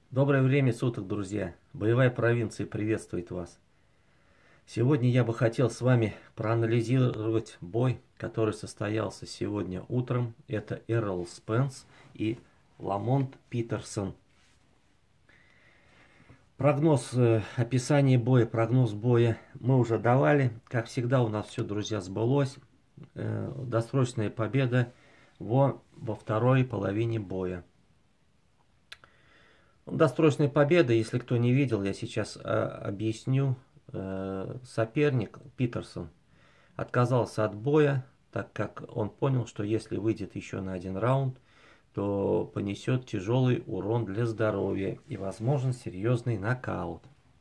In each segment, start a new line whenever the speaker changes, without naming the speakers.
Доброе время суток, друзья! Боевая провинция приветствует вас. Сегодня я бы хотел с вами проанализировать бой, который состоялся сегодня утром. Это Эррол Спенс и Ламонт Питерсон. Прогноз, описание боя, прогноз боя мы уже давали. Как всегда у нас все, друзья, сбылось. Досрочная победа во второй половине боя. Досрочная победа, если кто не видел, я сейчас объясню. Соперник Питерсон отказался от боя, так как он понял, что если выйдет еще на один раунд, то понесет тяжелый урон для здоровья и возможен серьезный нокаут.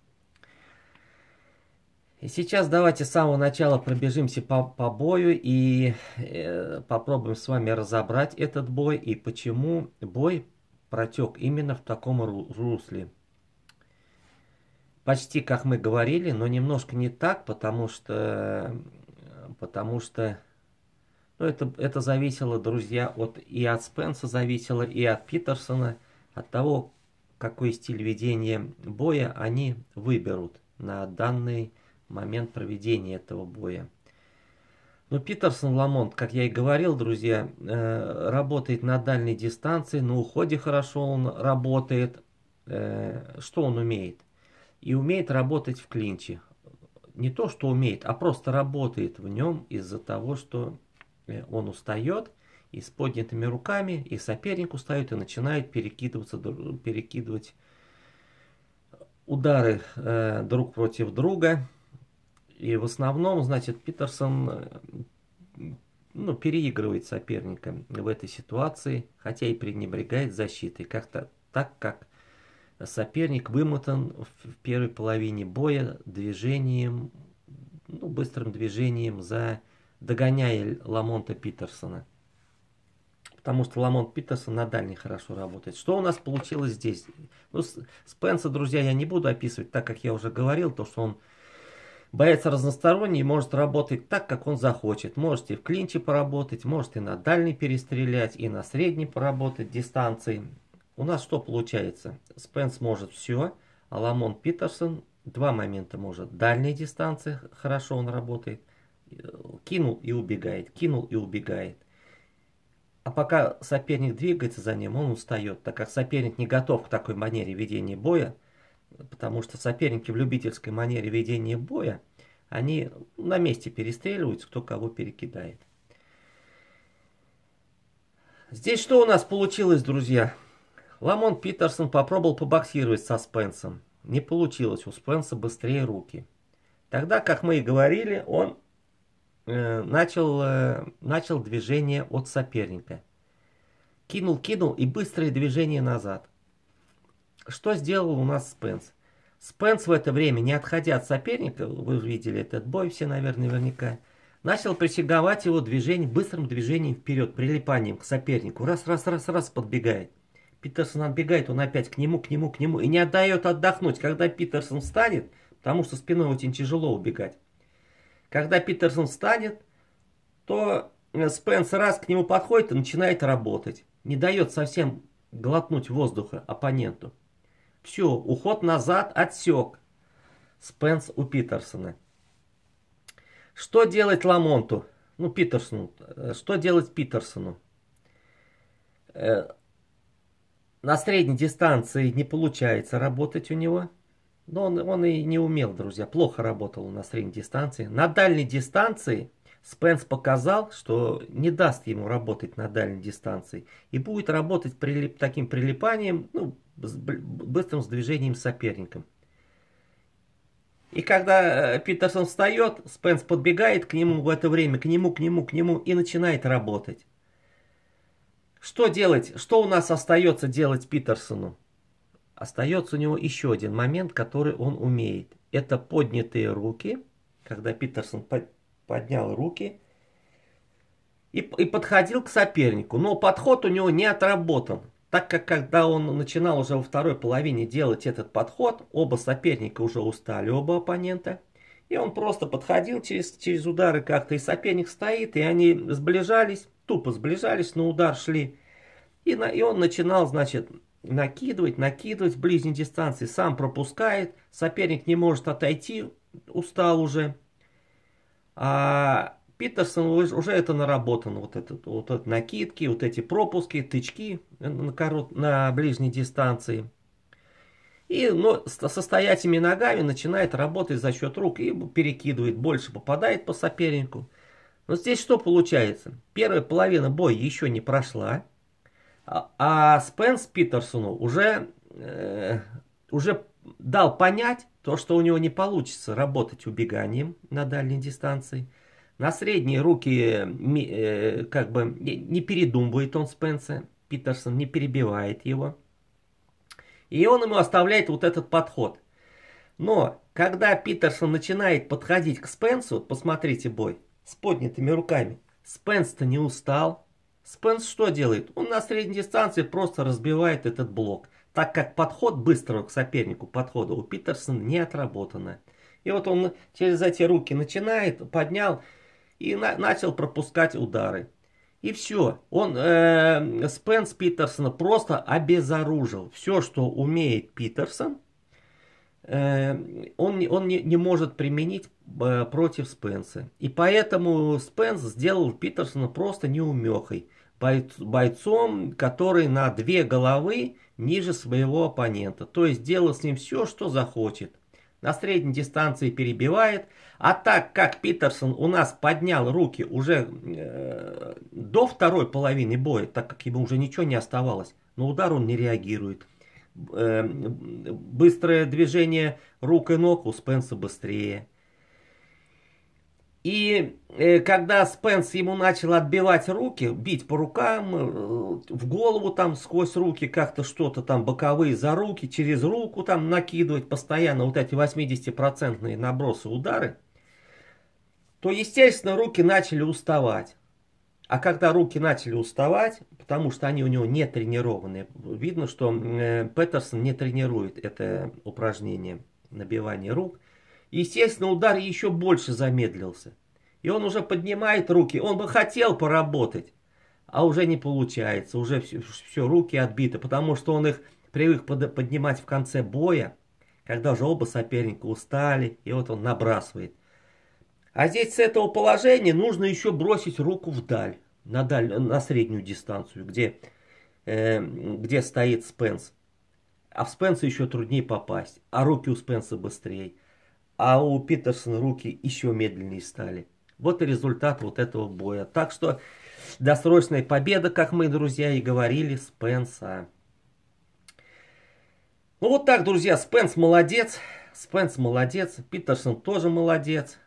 И сейчас давайте с самого начала пробежимся по бою и попробуем с вами разобрать этот бой и почему бой протек именно в таком русле. Почти как мы говорили, но немножко не так, потому что ну, это зависело, друзья, от Спенса зависело, и от Питерсона, от того, какой стиль ведения боя они выберут на данный момент проведения этого боя. Но Питерсон Ламонт, как я и говорил, друзья, работает на дальней дистанции, на уходе хорошо он работает. Что он умеет? И умеет работать в клинче. Не то, что умеет, а просто работает в нем из-за того, что он устает и с поднятыми руками, и соперник устает, и начинает перекидывать удары друг против друга. И в основном, значит, Питерсон переигрывает соперника в этой ситуации, хотя и пренебрегает защитой. Как-то так, как соперник вымотан в первой половине боя движением, быстрым движением догоняя Ламонта Питерсона. Потому что Ламонт Питерсон на дальней хорошо работает. Что у нас получилось здесь? Спенса, друзья, я не буду описывать, так как я уже говорил, то что он боец разносторонний, может работать так, как он захочет. Можете в клинче поработать, можете на дальней перестрелять и на средней поработать дистанции. У нас что получается? Спенс может все, а Ламонт Питерсон два момента может. Дальняя дистанция, хорошо он работает. Кинул и убегает, кинул и убегает. А пока соперник двигается за ним, он устает, так как соперник не готов к такой манере ведения боя. Потому что соперники в любительской манере ведения боя, они на месте перестреливаются, кто кого перекидает. Здесь что у нас получилось, друзья? Ламонт Питерсон попробовал побоксировать со Спенсом. Не получилось, у Спенса быстрее руки. Тогда, как мы и говорили, он начал движение от соперника. Кинул и быстрое движение назад. Что сделал у нас Спенс? Спенс в это время, не отходя от соперника, вы видели этот бой все, наверняка, начал прессинговать его быстрым движением вперед, прилипанием к сопернику. Раз, подбегает. Питерсон отбегает, он опять к нему, и не отдает отдохнуть. Когда Питерсон встанет, потому что спиной очень тяжело убегать. Когда Питерсон встанет, то Спенс раз к нему подходит и начинает работать. Не дает совсем глотнуть воздуха оппоненту. Все, уход назад отсек. Спенс у Питерсона. Что делать Ламонту? Питерсону. Что делать Питерсону? На средней дистанции не получается работать у него. Но он и не умел, друзья. Плохо работал на средней дистанции. На дальней дистанции Спенс показал, что не даст ему работать на дальней дистанции. И будет работать таким прилипанием, быстрым движением с соперником. И когда Питерсон встает, Спенс подбегает к нему в это время, к нему и начинает работать. Что делать? Что у нас остается делать Питерсону? Остается у него еще один момент, который он умеет. Это поднятые руки. Когда Питерсон поднял руки и подходил к сопернику. Но подход у него не отработан. Так как когда он начинал уже во второй половине делать этот подход, оба соперника уже устали, оба оппонента. И он просто подходил через удары как-то, и соперник стоит, и они сближались, тупо сближались, на удар шли. И он начинал, значит, накидывать в ближней дистанции, сам пропускает, соперник не может отойти, устал уже. А Питерсон уже это наработано, вот это накидки, вот эти пропуски, тычки на ближней дистанции. И со стоячими ногами начинает работать за счет рук и перекидывает, больше попадает по сопернику. Но здесь что получается? Первая половина боя еще не прошла, а Спенс Питерсону уже дал понять, то, что у него не получится работать убеганием на дальней дистанции. На средние руки как бы не передумывает он Спенса. Питерсон не перебивает его. И он ему оставляет вот этот подход. Но когда Питерсон начинает подходить к Спенсу, посмотрите бой, с поднятыми руками, Спенс-то не устал. Спенс что делает? Он на средней дистанции просто разбивает этот блок. Так как подход быстрого к сопернику подхода у Питерсона не отработано. И вот он через эти руки начинает, поднял и начал пропускать удары. И все. Спенс Питерсона просто обезоружил. Все, что умеет Питерсон, он не может применить против Спенса. И поэтому Спенс сделал Питерсона просто неумехой. Бойцом, который на 2 головы ниже своего оппонента. То есть делал с ним все, что захочет. На средней дистанции перебивает. А так как Питерсон у нас поднял руки уже до второй половины боя, так как ему уже ничего не оставалось, на удар он не реагирует. Быстрое движение рук и ног у Спенса быстрее. И когда Спенс ему начал отбивать руки, бить по рукам, в голову там сквозь руки как-то что-то там, боковые за руки, через руку там накидывать постоянно вот эти 80% набросы, удары, то, естественно, руки начали уставать. А когда руки начали уставать, потому что они у него не тренированные, видно, что Петерсон не тренирует это упражнение набивания рук, естественно, удар еще больше замедлился. И он уже поднимает руки, он бы хотел поработать, а уже не получается, уже все руки отбиты, потому что он их привык поднимать в конце боя, когда уже оба соперника устали, и вот он набрасывает. А здесь с этого положения нужно еще бросить руку вдаль, на среднюю дистанцию, где стоит Спенс. А в Спенса еще труднее попасть, а руки у Спенса быстрее. А у Питерсона руки еще медленнее стали. Вот и результат вот этого боя. Так что досрочная победа, как мы, друзья, и говорили, Спенса. Ну вот так, друзья, Спенс молодец. Спенс молодец. Питерсон тоже молодец.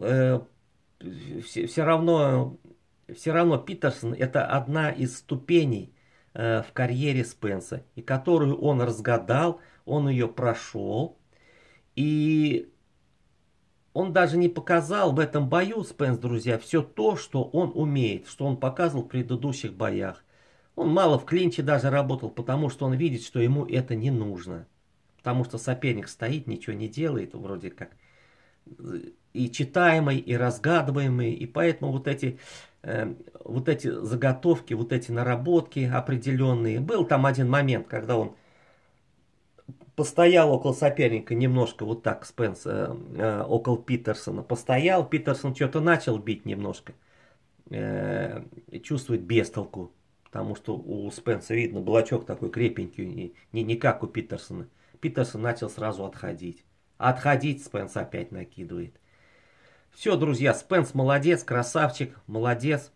Все равно Питерсон это одна из ступеней в карьере Спенса. И которую он разгадал, он ее прошел. И он даже не показал в этом бою, Спенс, друзья, все то, что он умеет, что он показывал в предыдущих боях. Он мало в клинче даже работал, потому что он видит, что ему это не нужно. Потому что соперник стоит, ничего не делает, вроде как и читаемый, и разгадываемый. И поэтому вот эти заготовки, вот эти наработки определенные. Был там один момент, когда он постоял около соперника немножко, вот так, Спенс, около Питерсона. Постоял, Питерсон что-то начал бить немножко. Чувствует бестолку. Потому что у Спенса, видно, блочок такой крепенький, не как у Питерсона. Питерсон начал сразу отходить. А отходить Спенс опять накидывает. Все, друзья, Спенс молодец, красавчик, молодец.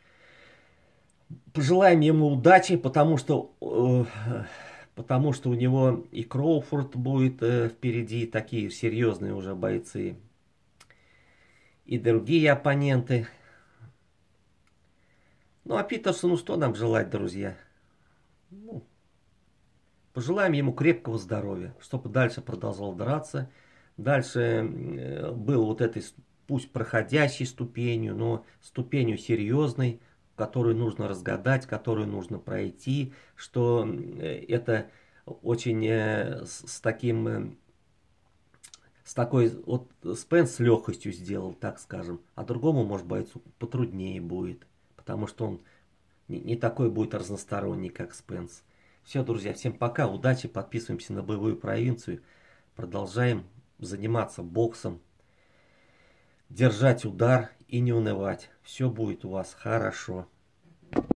Пожелаем ему удачи, потому что у него и Кроуфорд будет впереди, такие серьезные уже бойцы. И другие оппоненты. Ну, а Питерсону что нам желать, друзья? Ну, пожелаем ему крепкого здоровья, чтобы дальше продолжал драться. Дальше был вот этой, пусть проходящей ступенью, но ступенью серьезной, которую нужно разгадать, которую нужно пройти, что это очень с такой, вот Спенс с легкостью сделал, так скажем, а другому, может, бойцу потруднее будет, потому что он не такой будет разносторонний, как Спенс. Все, друзья, всем пока, удачи, подписываемся на Боевую провинцию. Продолжаем заниматься боксом, держать удар и не унывать. Все будет у вас хорошо.